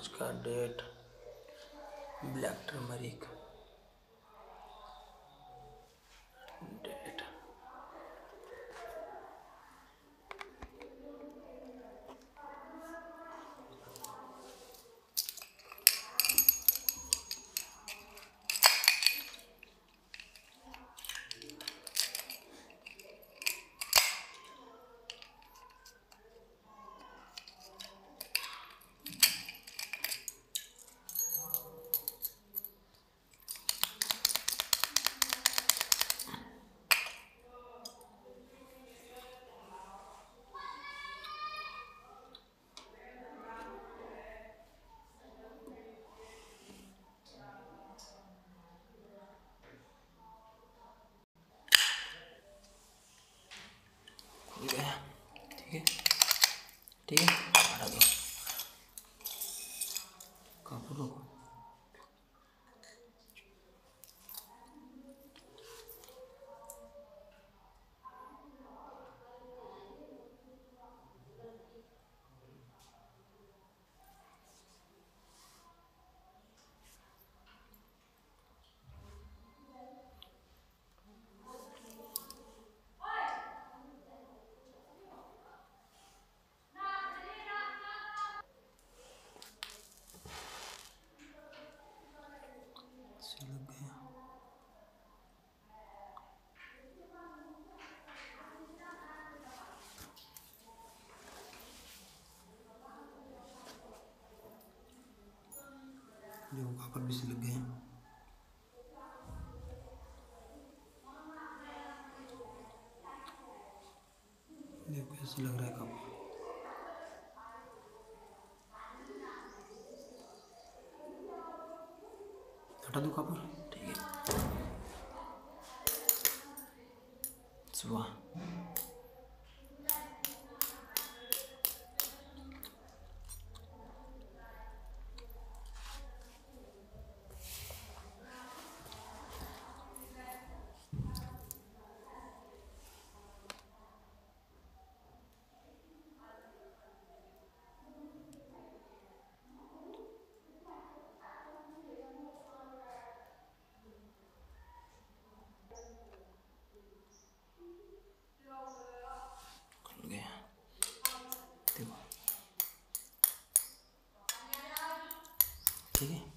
आज का date, black turmeric date, खुल गया। ठीक है, ठीक है, हटा दो कपड़ों को। लग गया। जो वहाँ पर भी से लग गए। देखो कैसे लग रहा है कपड़ा। हटा दो कपड़ा। ठीक है, सुबह खुल गया। देखो, ठीक है।